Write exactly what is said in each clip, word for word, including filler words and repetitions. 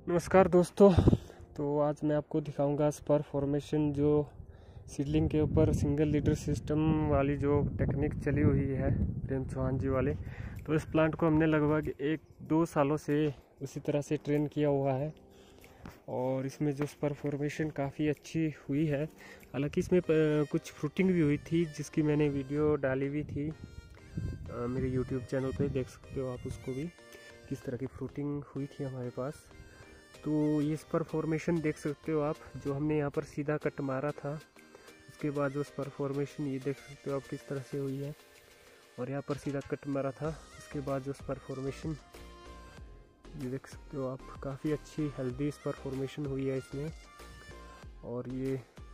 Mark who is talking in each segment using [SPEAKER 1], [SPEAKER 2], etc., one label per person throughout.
[SPEAKER 1] नमस्कार दोस्तों। तो आज मैं आपको दिखाऊंगा स्पर फॉर्मेशन, जो सीडलिंग के ऊपर सिंगल लीडर सिस्टम वाली जो टेक्निक चली हुई है प्रेम चौहान जी वाले। तो इस प्लांट को हमने लगभग एक दो सालों से उसी तरह से ट्रेन किया हुआ है और इसमें जो स्पर फॉर्मेशन काफ़ी अच्छी हुई है। हालांकि इसमें कुछ फ्रूटिंग भी हुई थी जिसकी मैंने वीडियो डाली हुई थी मेरे यूट्यूब चैनल पे, देख सकते हो आप उसको भी, किस तरह की फ्रूटिंग हुई थी हमारे पास। तो ये स्पर फॉर्मेशन देख सकते हो आप, जो हमने यहाँ पर सीधा कट मारा था उसके बाद जो स्पर फॉर्मेशन ये देख सकते हो आप किस तरह से हुई है, और यहाँ पर सीधा कट मारा था उसके बाद जो स्पर फॉर्मेशन ये देख सकते हो आप, काफ़ी अच्छी हेल्दी स्पर फॉर्मेशन हुई है इसमें। और ये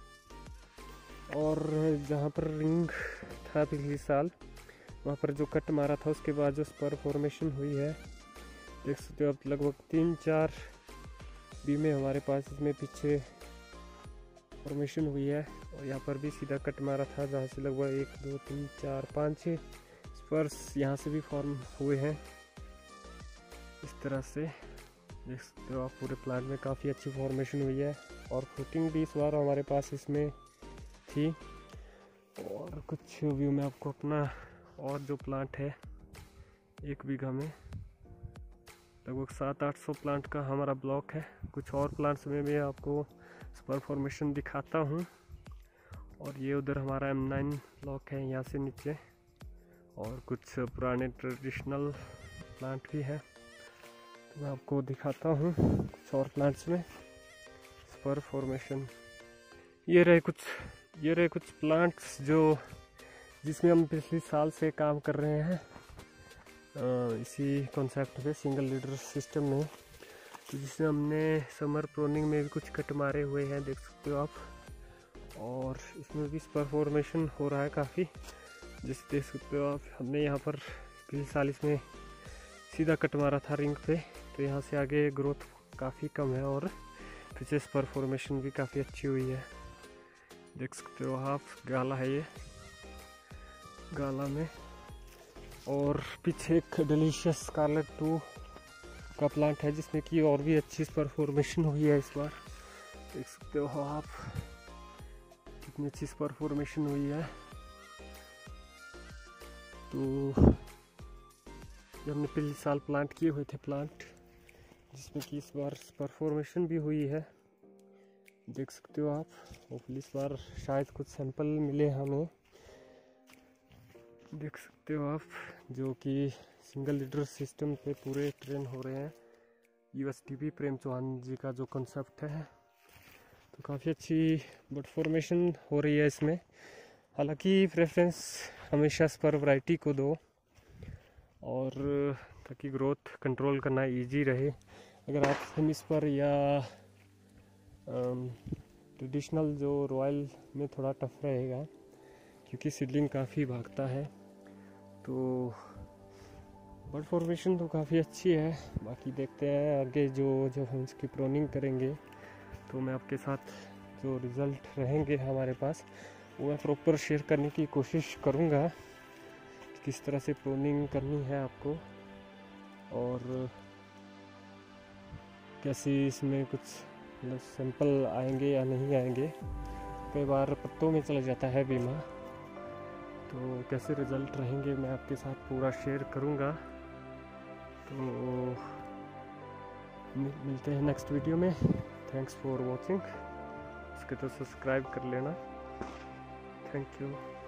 [SPEAKER 1] और जहाँ पर रिंग था पिछले साल, वहाँ पर जो कट मारा था उसके बाद जो स्पर फॉर्मेशन हुई है देख सकते हो आप, लगभग तीन चार बीमे हमारे पास इसमें पीछे फॉर्मेशन हुई है। और यहाँ पर भी सीधा कट मारा था जहाँ से लगभग एक दो तीन चार पाँच छः स्पर्स यहाँ से भी फॉर्म हुए हैं। इस तरह से देख सकते हो आप, पूरे प्लांट में काफ़ी अच्छी फॉर्मेशन हुई है और फ्रूटिंग भी इस बार हमारे पास इसमें थी। और कुछ व्यू में आपको अपना और जो प्लांट है एक बीघा में लगभग सात आठ सौ प्लांट का हमारा ब्लॉक है। कुछ और प्लांट्स में भी आपको स्पर फॉर्मेशन दिखाता हूँ। और ये उधर हमारा एम नाइन ब्लॉक है यहाँ से नीचे, और कुछ पुराने ट्रेडिशनल प्लांट भी है, तो मैं आपको दिखाता हूँ कुछ और प्लांट्स में स्पर फॉर्मेशन। ये रहे कुछ ये रहे कुछ प्लांट्स जो जिसमें हम पिछले साल से काम कर रहे हैं इसी कॉन्सेप्ट पे, सिंगल लीडर सिस्टम में। तो जिसमें हमने समर प्रोनिंग में भी कुछ कट मारे हुए हैं देख सकते हो आप, और इसमें भी स्पर फॉर्मेशन हो रहा है काफ़ी, जैसे देख सकते हो आप। हमने यहाँ पर पिछले साल इसमें सीधा कट मारा था रिंग पे, तो यहाँ से आगे ग्रोथ काफ़ी कम है और पीछे स्पर फॉर्मेशन भी काफ़ी अच्छी हुई है, देख सकते हो आप। गाला है ये, गाला में। और पीछे एक डिलीशियस स्कारलेट टू का प्लांट है जिसमें कि और भी अच्छी स्पर फॉर्मेशन हुई है इस बार, देख सकते हो आप कितनी अच्छी स्पर फॉर्मेशन हुई है। तो ये हमने पिछले साल प्लांट किए हुए थे प्लांट, जिसमें कि इस बार स्पर फॉर्मेशन भी हुई है, देख सकते हो आप। होपफुली इस बार शायद कुछ सैंपल मिले हमें, देख सकते हो आप, जो कि सिंगल लीडर सिस्टम पे पूरे ट्रेन हो रहे हैं। यूएसटीपी प्रेम चौहान जी का जो कॉन्सेप्ट है, तो काफ़ी अच्छी बट फॉर्मेशन हो रही है इसमें। हालांकि प्रेफरेंस हमेशा स्पर वैरायटी को दो, और ताकि ग्रोथ कंट्रोल करना इजी रहे। अगर आप सेमी स्पर या ट्रेडिशनल जो रॉयल में थोड़ा टफ रहेगा, क्योंकि सीडलिंग काफ़ी भागता है। तो बर्ड फॉर्मेशन तो काफ़ी अच्छी है, बाकी देखते हैं आगे जो जब हम इसकी प्रोनिंग करेंगे तो मैं आपके साथ जो रिज़ल्ट रहेंगे हमारे पास वो मैं प्रॉपर शेयर करने की कोशिश करूँगा, किस तरह से प्रोनिंग करनी है आपको और कैसी इसमें कुछ मतलब सैंपल आएंगे या नहीं आएंगे। कई बार पत्तों में चला जाता है बीमा, तो कैसे रिज़ल्ट रहेंगे मैं आपके साथ पूरा शेयर करूँगा। तो मिलते हैं नेक्स्ट वीडियो में। Thanks for watching. इसके तो सब्सक्राइब कर लेना। Thank you.